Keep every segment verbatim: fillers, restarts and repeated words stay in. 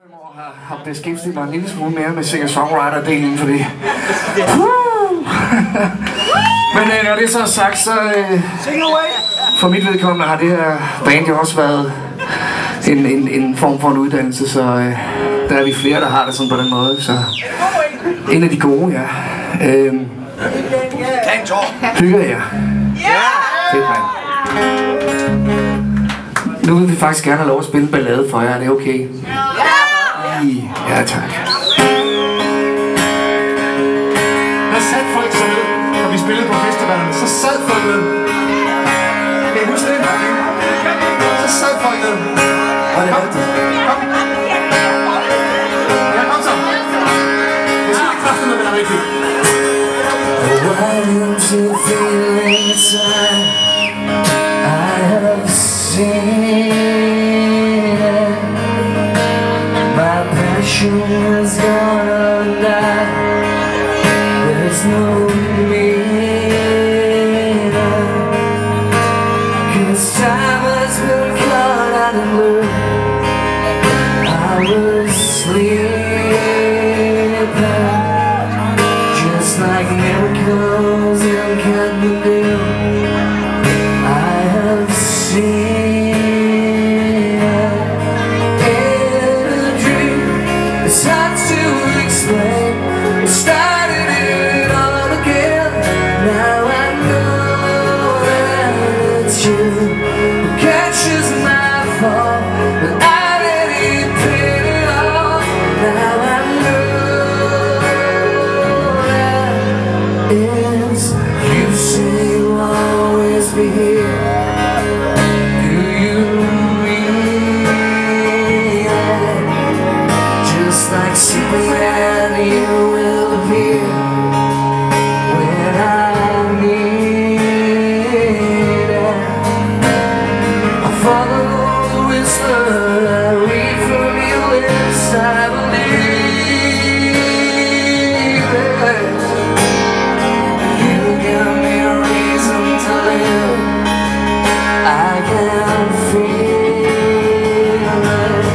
har, har beskæftiget mig en lille smule mere med singer-songwriter-delen, fordi... Men øh, når det så er sagt, så... Øh, for mit vedkommende har det her band jo også været en, en, en form for en uddannelse, så øh, der er vi flere, der har det sådan på den måde, så... En af de gode, ja. Øh, Hygger jeg? Fedt, mand. Nu vil vi faktisk gerne have lov at spille en ballade for jer, er det okay? Ja! Ja, tak. Der sad folk så ned, når vi spillede på festivalerne, så sad folk ned. Kan I huske det? Så sad folk ned. Var det rigtigt? Kom. Ja, kom så. Det skal ikke kræfte noget, der er rigtigt. Why don't you feel inside? I have seen it. My passion is gone undone. There's no meaning, 'cause time has been cut out of blue. I was sleeping, just like miracles in Kathmandu. I have seen it in a dream. It's hard to explain. I started it all again. Now I know that it's you who catches my fall, but I let it paint it all. Now I know that it's you. Say you'll always be here. Do you mean it? Just like Superman, you will appear when I need it. I follow the whisper, I read from your lips, I believe it. You give me a reason to live. I can feel it.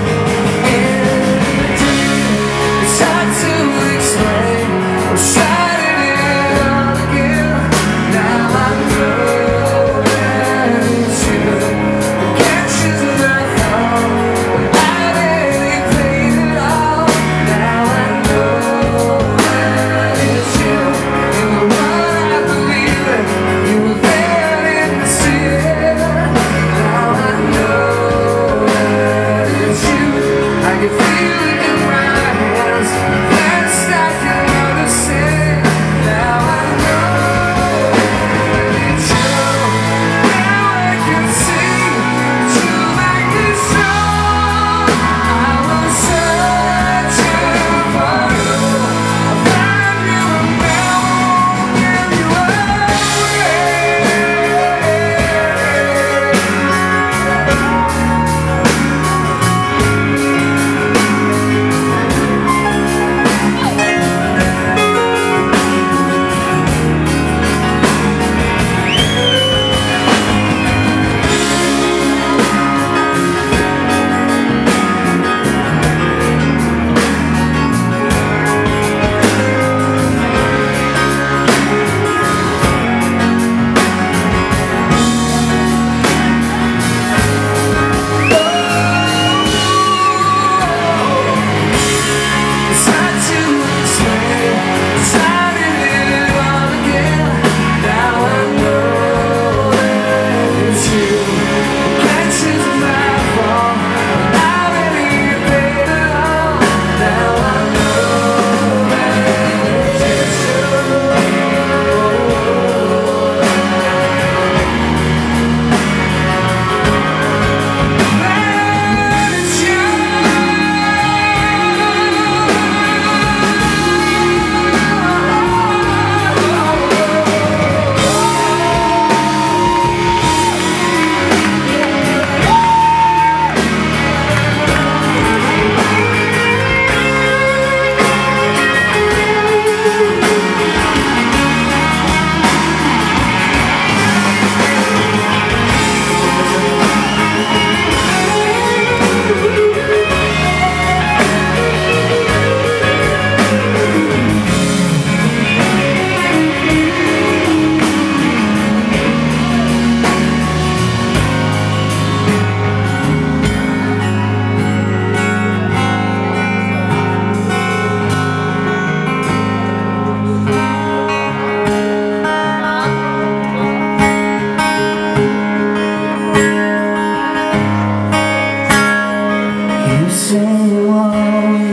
It's hard to explain. I'm starting it all again. Now I know that it's you who catches my fall, but I let it paint it all. Now I know that it's you. You were one, I believe it. You were there, didn't see it. Now I know that it's you. I can feel it in my hands. Best I can understand. Now I know that it's you. Now I can see that you make me strong. I was searching for you. I found you and now I won't give you away. You say you always